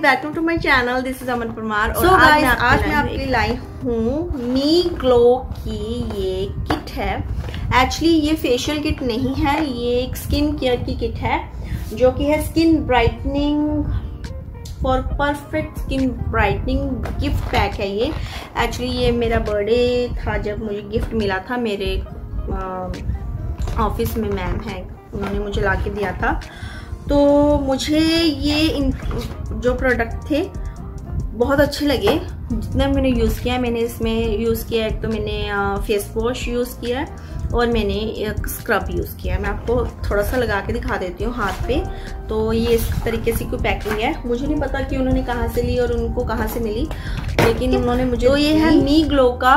Welcome to my channel, this is Aman Parmar. और आज मैं आपके लिए लाई हूँ मी ग्लो की ये किट है। एक्चुअली ये फेशियल किट नहीं है, ये एक स्किन केयर की किट है जो कि है skin brightening for perfect skin brightening gift pack है ये। एक्चुअली ये मेरा बर्थडे था जब मुझे गिफ्ट मिला था, मेरे ऑफिस में मैम है, उन्होंने मुझे ला के दिया था। तो मुझे ये जो प्रोडक्ट थे बहुत अच्छे लगे जितना मैंने यूज़ किया। मैंने इसमें यूज़ किया, एक तो मैंने फेस वॉश यूज़ किया और मैंने एक स्क्रब यूज़ किया। मैं आपको थोड़ा सा लगा के दिखा देती हूँ हाथ पे। तो ये इस तरीके से कोई पैकिंग है, मुझे नहीं पता कि उन्होंने कहाँ से ली और उनको कहाँ से मिली, लेकिन उन्होंने मुझे। तो ये है मी ग्लो का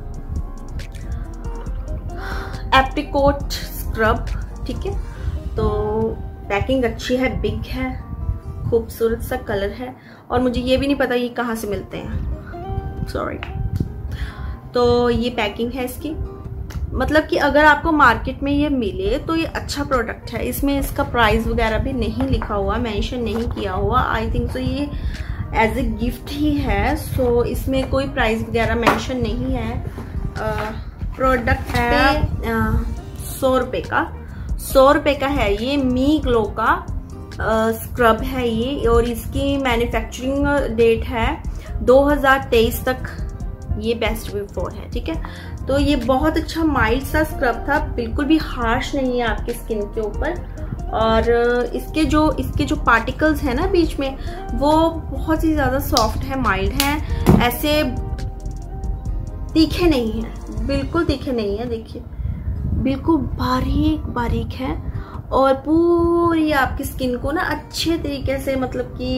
एप्रिकॉट स्क्रब, ठीक है। तो पैकिंग अच्छी है, बिग है, खूबसूरत सा कलर है और मुझे ये भी नहीं पता ये कहाँ से मिलते हैं, सॉरी। तो ये पैकिंग है इसकी, मतलब कि अगर आपको मार्केट में ये मिले तो ये अच्छा प्रोडक्ट है। इसमें इसका प्राइस वगैरह भी नहीं लिखा हुआ, मेंशन नहीं किया हुआ। आई थिंक सो ये एज ए गिफ्ट ही है, सो इसमें कोई प्राइस वगैरह मेंशन नहीं है। प्रोडक्ट है 100 रुपये का, 100 रुपये का है ये। मी ग्लो का स्क्रब है ये और इसकी मैन्युफैक्चरिंग डेट है 2023 तक, ये बेस्ट बिफोर है, ठीक है। तो ये बहुत अच्छा माइल्ड सा स्क्रब था, बिल्कुल भी हार्श नहीं है आपकी स्किन के ऊपर। और इसके जो पार्टिकल्स है ना बीच में, वो बहुत ही ज़्यादा सॉफ्ट है, माइल्ड है, ऐसे तीखे नहीं है, बिल्कुल तीखे नहीं है। देखिए बिल्कुल बारीक बारीक है और पूरी आपकी स्किन को ना अच्छे तरीके से मतलब कि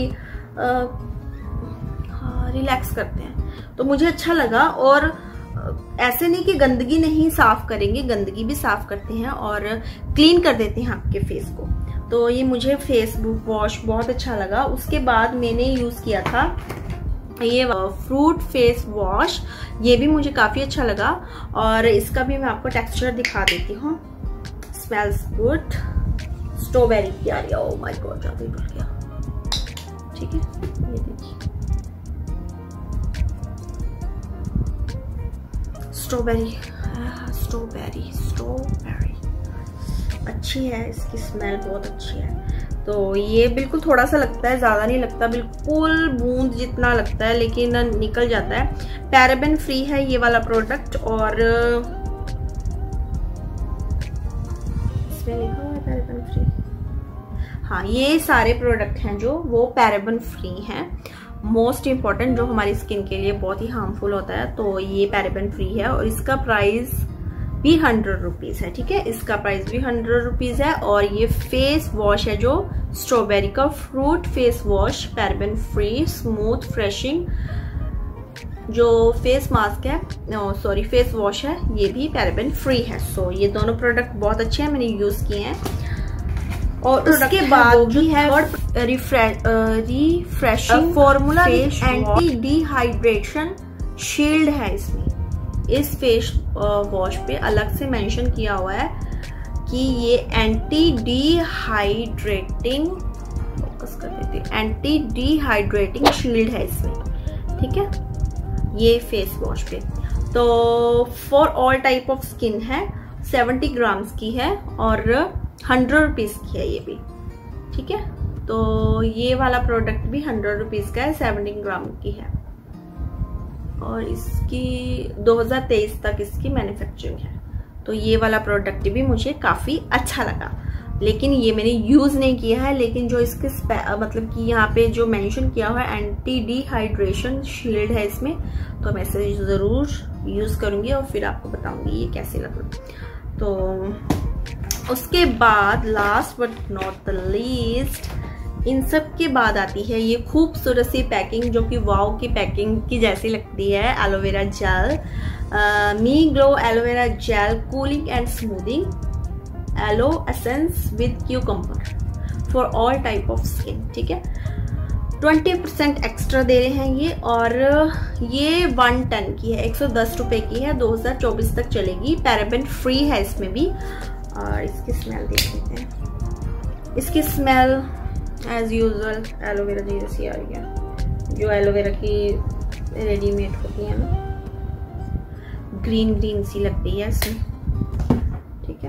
रिलैक्स करते हैं। तो मुझे अच्छा लगा। और ऐसे नहीं कि गंदगी नहीं साफ करेंगे, गंदगी भी साफ करते हैं और क्लीन कर देते हैं आपके फेस को। तो ये मुझे फेस वॉश बहुत अच्छा लगा। उसके बाद मैंने यूज किया था ये फ्रूट फेस वॉश, ये भी मुझे काफी अच्छा लगा और इसका भी मैं आपको टेक्सचर दिखा देती हूँ। स्मेल्स गुड, स्ट्रॉबेरी की आ रही है, ओह माय गॉड ज्यादा ही भूल गया, ठीक है। ये देखिए स्ट्रॉबेरी, स्ट्रॉबेरी स्ट्रॉबेरी अच्छी है, इसकी स्मेल बहुत अच्छी है। तो ये बिल्कुल थोड़ा सा लगता है, ज़्यादा नहीं लगता, बिल्कुल बूंद जितना लगता है, लेकिन निकल जाता है। पैराबेन फ्री है ये वाला प्रोडक्ट और इसमें लिखा हुआ है पैराबेन फ्री। हाँ, ये सारे प्रोडक्ट हैं जो वो पैराबेन फ्री हैं। मोस्ट इम्पॉर्टेंट जो हमारी स्किन के लिए बहुत ही हार्मफुल होता है, तो ये पैराबेन फ्री है और इसका प्राइस भी 100 रुपीज है, ठीक है। इसका प्राइस भी 100 रुपीज है। और ये फेस वॉश है जो स्ट्रॉबेरी का fruit face wash, paraben free, smooth freshing. जो फेस मास्क है, सॉरी फेस वॉश है, ये भी पैराबेन फ्री है। सो ये दोनों प्रोडक्ट बहुत अच्छे हैं, मैंने यूज किए हैं। और उसके बाद भी है refreshing formula anti dehydration shield है। इसमें इस फेस वॉश पे अलग से मेंशन किया हुआ है कि ये एंटी डिहाइड्रेटिंग, फोकस कर देते, एंटी डिहाइड्रेटिंग शील्ड है इसमें, ठीक है, ये फेस वॉश पे। तो for all type of skin है, 70 ग्राम्स की है और 100 रुपीज की है ये भी, ठीक है। तो ये वाला प्रोडक्ट भी 100 रुपीज का है, 70 ग्राम की है और इसकी 2023 तक इसकी मैन्युफैक्चरिंग है। तो ये वाला प्रोडक्ट भी मुझे काफी अच्छा लगा, लेकिन ये मैंने यूज नहीं किया है। लेकिन जो इसके मतलब कि यहाँ पे जो मेंशन किया हुआ है एंटी डिहाइड्रेशन शील्ड है इसमें, तो मैं इसे जरूर यूज करूंगी और फिर आपको बताऊंगी ये कैसे लगा। तो उसके बाद last but not the least, इन सब के बाद आती है ये खूबसूरत सी पैकिंग जो कि वाव की पैकिंग की जैसी लगती है। Aloe vera gel, Meglow aloe vera gel cooling and smoothing aloe essence with cucumber for all type of skin, ठीक है। 20% एक्स्ट्रा दे रहे हैं ये और ये 110 की है, 110 रुपए की है, 2024 तक चलेगी। पैराबेन फ्री है इसमें भी। और इसकी स्मेल देख लेते हैं। इसकी स्मेल एज यूजुअल एलोवेरा जैसी आ रही है। जो एलोवेरा की रेडीमेड होती है ना, ग्रीन ग्रीन सी लगती है इसमें, ठीक है।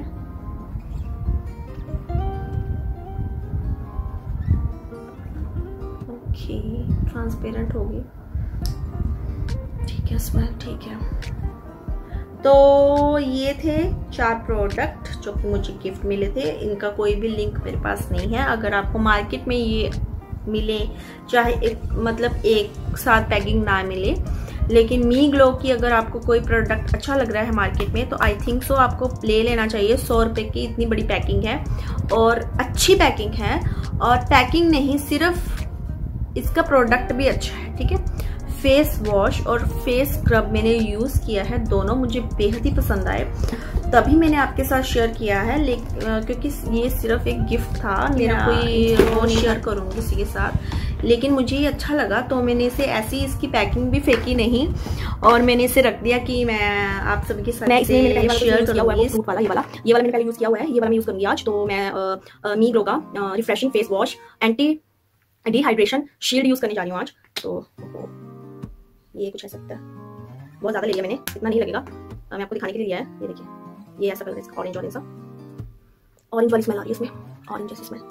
ओके, ट्रांसपेरेंट होगी, ठीक है, स्मेल ठीक है। तो ये थे 4 प्रोडक्ट जो कि मुझे गिफ्ट मिले थे। इनका कोई भी लिंक मेरे पास नहीं है। अगर आपको मार्केट में ये मिले, चाहे एक साथ पैकिंग ना मिले, लेकिन मी ग्लो की अगर आपको कोई प्रोडक्ट अच्छा लग रहा है मार्केट में, तो आई थिंक सो आपको ले लेना चाहिए। 100 रुपये की इतनी बड़ी पैकिंग है और अच्छी पैकिंग है। और पैकिंग नहीं, सिर्फ इसका प्रोडक्ट भी अच्छा है, ठीक है। फेस वॉश और फेस स्क्रब मैंने यूज़ किया है, दोनों मुझे बेहद ही पसंद आए, तभी मैंने आपके साथ शेयर किया है। क्योंकि ये सिर्फ एक गिफ्ट था मेरा, कोई वो शेयर करूँगी किसी के साथ, लेकिन मुझे ये अच्छा लगा तो मैंने इसे ऐसी, इसकी पैकिंग भी फेंकी नहीं और मैंने इसे रख दिया कि मैं आप सबके साथ शेयर करूँगी। ये वाला मैंने पहले यूज़ किया हुआ है, ये वाला मैं यूज़ करूँगी आज। तो मैं मी ग्लो का refreshing face wash anti dehydration shield use करने जा रही हूँ आज। तो ये कुछ ऐसा लगता है, बहुत ज़्यादा ले लिया मैंने, इतना नहीं लगेगा, मैं आपको दिखाने के लिए लिया है। ये देखिए, ये ऐसा कलर है इसका, ऑरेंज सा, ऑरेंज वाली स्मेल आ रही है इसमें, ऑरेंज जैसी स्मेल।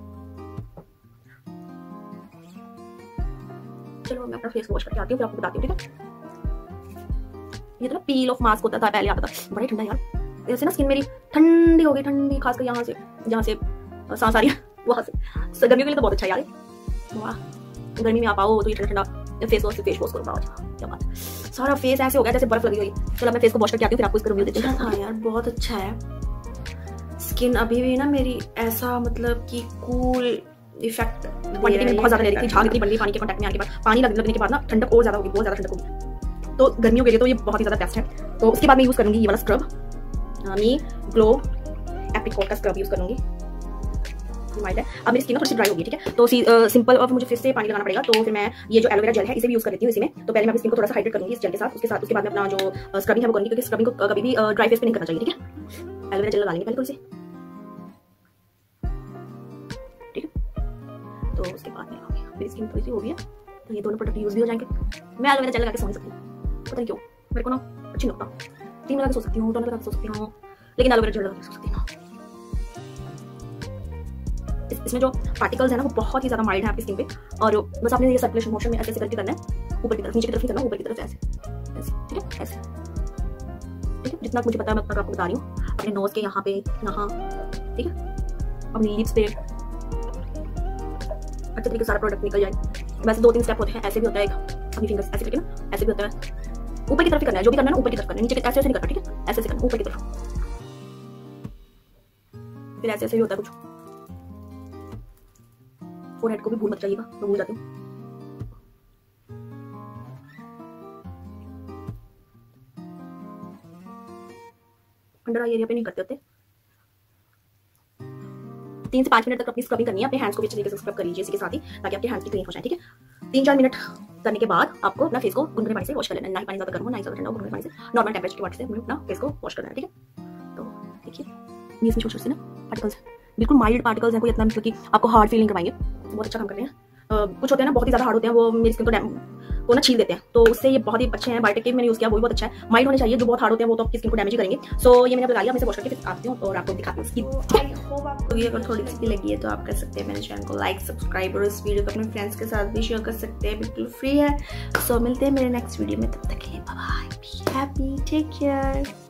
चलो मैं अपना फेस वॉश करके आती हूँ, फिर आपको बताती हूँ, ठीक है। ये तो ना पील ऑफ मास्क होता था पहले, आता था, बड़ा ठंडा यार, ऐसे ना स्किन मेरी ठंडी हो गई, ठंडी, खासकर यहाँ से जहाँ से सांस आ रही है वहाँ से। गर्मियों के लिए तो बहुत अच्छा यार, वाह, गर्मी में आप आओ तो ये ठंडा ठंडा फेस वॉश करो, क्या बात है। सारा फेस ऐसे हो गया जैसे बर्फ लगी हुई। चलो मैं फेस को वॉश करके आती हूँ, फिर आपको इसका रिव्यू देती हूँ। हाँ यार, बहुत अच्छा है। स्किन अभी भी ना मेरी ऐसा कि कूल इफेक्ट क्वांटिटी में बहुत ज्यादा ले रही थी, झाग इतनी बन रही पानी के कांटेक्ट में आने के बाद, पानी लगने के बाद ना ठंडक और ज्यादा होगी, बहुत ज्यादा ठंडक होगी। तो गर्मियों के लिए तो ये बहुत ही ज्यादा बेस्ट है। तो उसके बाद मैं यूज करूंगी ये वाला स्क्रब, मी ग्लो एप्रिकॉट का स्क्रब यूज करूंगी। वाइट है, अब मेरी स्किन थोड़ी सी ड्राई होगी, ठीक है। तो सिंपल, अब मुझे फिर से पानी लगाना पड़ेगा, तो फिर मैं ये जो एलोवेरा जेल है इसे भी यूज कर देती हूँ इसी में। तो पहले मैं अपनी स्किन को थोड़ा सा हाइड्रेट करूंगी इस जेल के साथ, उसके बाद मैं अपना जो स्क्रबिंग है वो करूंगी, क्योंकि स्क्रबिंग को कभी भी ड्राई फेस पे नहीं करना चाहिए, ठीक है। एलोवेरा जेल लगा लेंगे पहले थोड़ी सी, ठीक है। तो उसके बाद मेरी स्किन थोड़ी सी हो गई है, तो ये दोनों प्रोडक्ट यूज भी हो जाएंगे। मैं एलोवेरा जेल लगा के सो नहीं सकती, पता नहीं क्यों, मेरे को ना अच्छी लगता। क्रीम लगा के सो सकती हूँ, टोनर लगा के सो सकती हूँ, लेकिन एलोवेरा जेल लगा के सो सकती हूँ। इसमें जो पार्टिकल्स है ना वो बहुत ही ज्यादा माइल्ड है आपकी स्किन पे, और बस आपने ये सर्कुलेशन मोशन में ऐसे करके करना है, ऊपर की तरफ, नीचे की तरफ नहीं करना, ऊपर की तरफ ऐसे ऐसे, ठीक है, ऐसे, ठीक है। जितना मुझे पता है मैं उतना आपको बता रही हूँ। अपने नोज के यहाँ पे, यहाँ, ठीक है, अपनी लिप्स पे अच्छे तरीके से सारा प्रोडक्ट निकल जाए। वैसे 2-3 स्टेप होते हैं, ऐसे भी होता है, अपनी फिंगर्स ऐसे करके ना, ऐसे भी होता है, ऊपर की तरफ ही करना है, जो भी करना है ना ऊपर की तरफ करना है, नीचे ऐसे नहीं करना, ठीक है, ऐसे करना ऊपर की तरफ, फिर ऐसे ऐसे भी होता है कुछ। फोरहेड को भी भूल मत जाइएगा, मैं भूल जाती हूँ। अंडर आई एरिया पे नहीं करते होते। 3 से 5 मिनट तक अपनी स्क्रबिंग करनी है, अपने हैंड्स को भी अच्छे तरीके से स्क्रब कर लीजिए इसके साथ ही, ताकि आपके हैंड्स भी क्लीन हो जाए, ठीक है। 3-4 मिनट करने के बाद आपको अपना फेस को गुनगुने पानी से वॉश कर लेना है, ना ही पानी ज्यादा गर्म हो ना ही ज्यादा ठंडा हो, गुनगुने पानी से नॉर्मल टेम्परेचर के वाटर से अपना फेस को वॉश करना है, ठीक है। तो देखिए, ये इसमें छोटे छोटे ना पार्टिकल्स, बिल्कुल माइल्ड पार्टिकल्स हैं, कोई इतना कि आपको हार्ड फीलिंग करवाएंगे, बहुत अच्छा काम कर रहे हैं। कुछ होते हैं ना बहुत ही ज्यादा हार्ड होते हैं, वो मेरी स्किन को ना छील देते हैं, तो उससे ये बहुत ही अच्छे हैं। बायोटेक के मैंने यूज किया, वो भी बहुत अच्छा है। माइल्ड होने चाहिए, जो बहुत हार्ड होते हैं वो तो आपकी स्किन को डैमेज ही करेंगे। सो ये मैंने लगा लिया, मैं इसे वॉश करके फिर आती हूँ और आपको दिखाती हूँ स्किन। आई होप आपको ये अगर थोड़ी सी लगी है तो आप कर सकते हैं मेरे चैनल को लाइक, सब्सक्राइब और इस वीडियो को अपने फ्रेंड्स के साथ भी शेयर कर सकते हैं, बिल्कुल फ्री है। सो मिलते हैं मेरे नेक्स्ट वीडियो में, तब तक के लिए bye bye, be happy, take care.